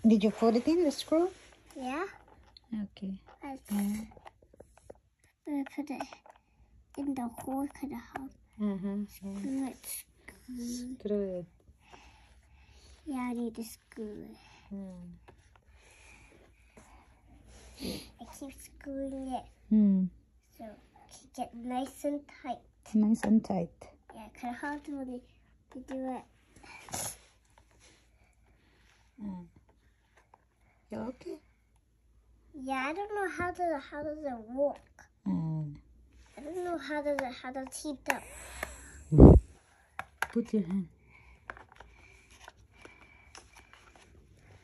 Did you put it in the screw? Yeah. Okay. Let's put it in the hole kind of house. Screw it. Screw it. Yeah, I need to screw it. I keep screwing it. So keep it nice and tight. Nice and tight. Yeah, kind of hard to really do it. You okay? Yeah, I don't know how does it work. I don't know how does it heat up. Put your hand.